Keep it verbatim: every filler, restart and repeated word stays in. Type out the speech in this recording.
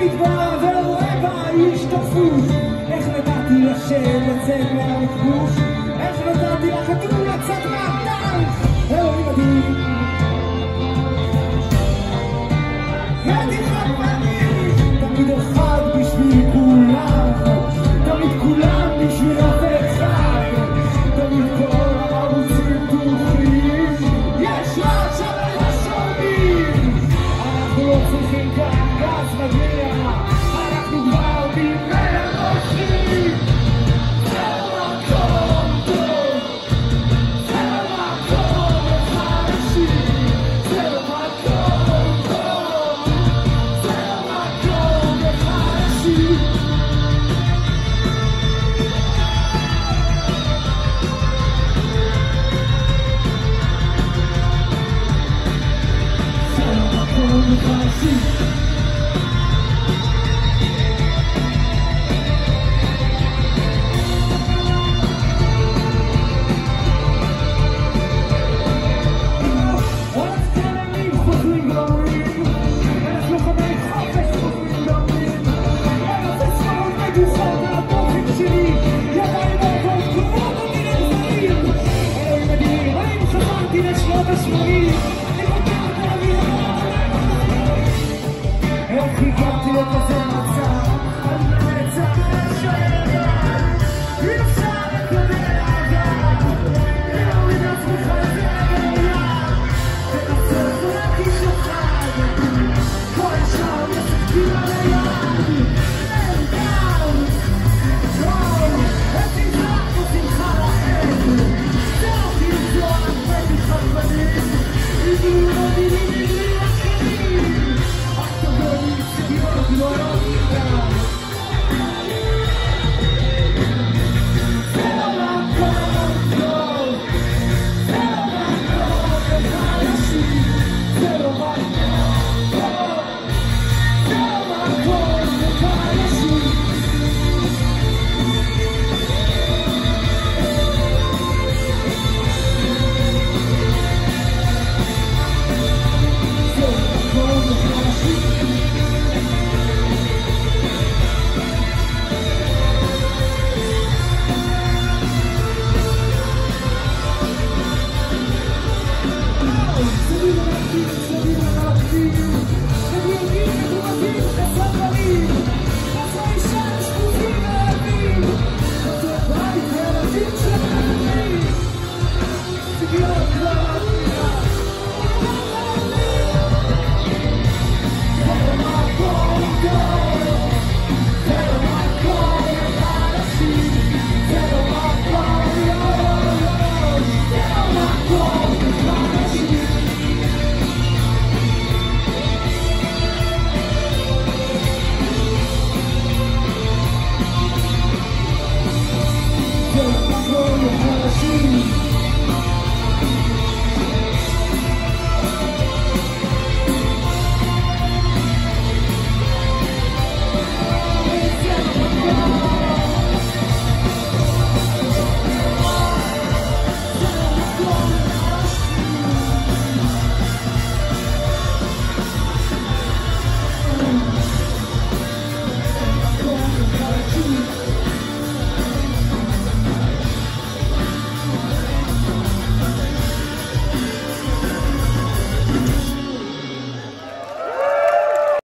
במדבר ורואה באיש תפוס. איך נתתי לשם לצאת מהרכבוש, איך נתתי לחתול לצאת מהטנק. אלוהים מדהים, הייתי חד פעמים, תמיד אחד בשביל כולם, תמיד כולם בשביל אף אחד, תמיד כל הערוצים פתוחים, יש רק שווה לשומעים. אנחנו לא צריכים כאן גז מגיע, אנחנו כבר בימי הראשים. זה מקום טוב, זה מקום לחלשים, זה מקום טוב, זה מקום לחלשים. זה מקום לחלשים. איך הגעתי לכזה מצב, על מנצח לשאלה, אי אפשר לקבל אהבה, להוריד עצמך לבעיה, תנסה להרגיש אחד, כל השאר משחקים על היד, אין גם, טוב, איך תמחק או תמחה לאחד, זהו תמצוא ענפי חלבנים, איגלו מודינים איגלו עקרים. You're